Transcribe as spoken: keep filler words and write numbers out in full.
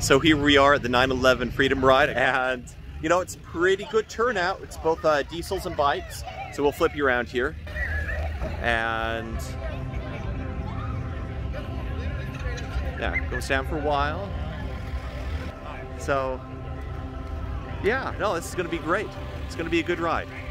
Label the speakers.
Speaker 1: So here we are at the nine eleven Freedom Ride, and you know, it's pretty good turnout. It's both uh, diesels and bikes. So we'll flip you around here. And yeah, goes down for a while. So yeah, no, this is gonna be great. It's gonna be a good ride.